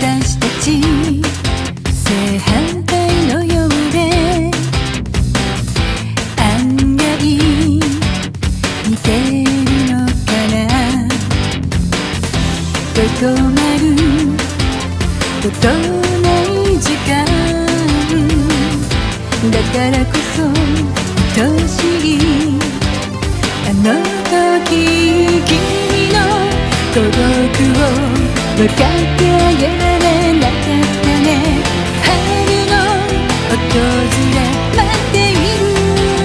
私たち正反対のようで案外似てるのかな。どこまることない時間だからこそ愛しいあの時君の孤独を分かってあげられなかったね。春の訪れ待っている。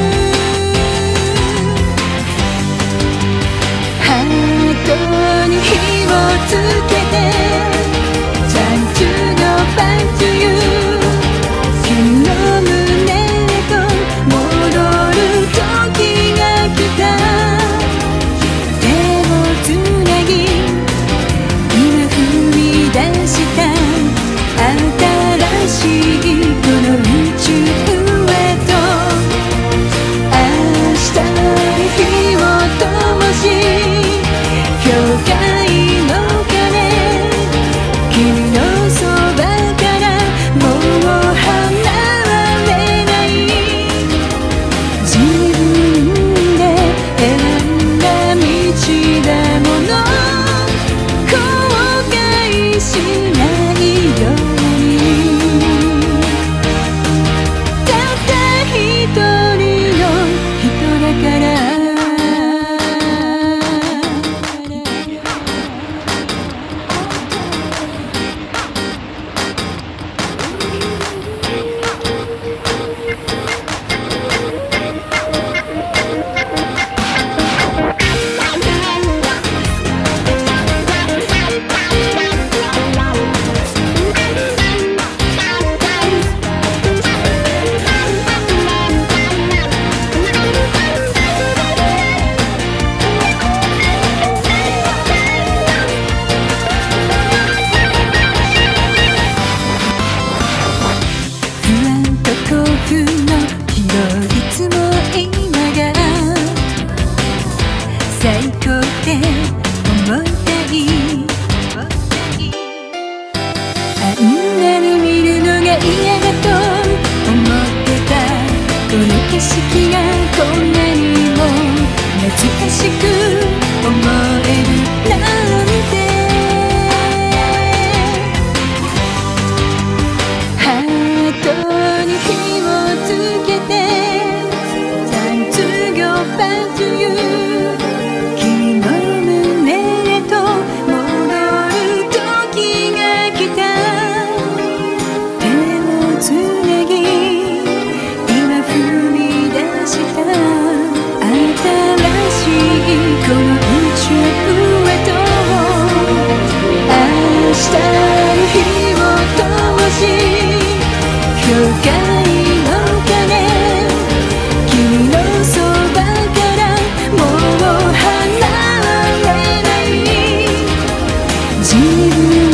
ハートに火をつけて30のバンという君の胸へと戻る時が来た。手をつなぎ今踏み出した新しいこの宇宙へと明日に火を灯し教会の鐘君のそばからもう離れない。自分で選んだ道だもの後悔しないように。たった一人の人だから。幸福の日をいつも今が最高って思いたい。あんなに見るのが嫌だと思ってたこの景色がこんなにも懐かしく思えるなんて。ハートに火をつけて30秒バンという君の胸へと戻る時が来た。手をつなぎ今踏み出した新しいこの宇宙へと明日に火を灯し教会の鐘君のそばからもう離れない。自分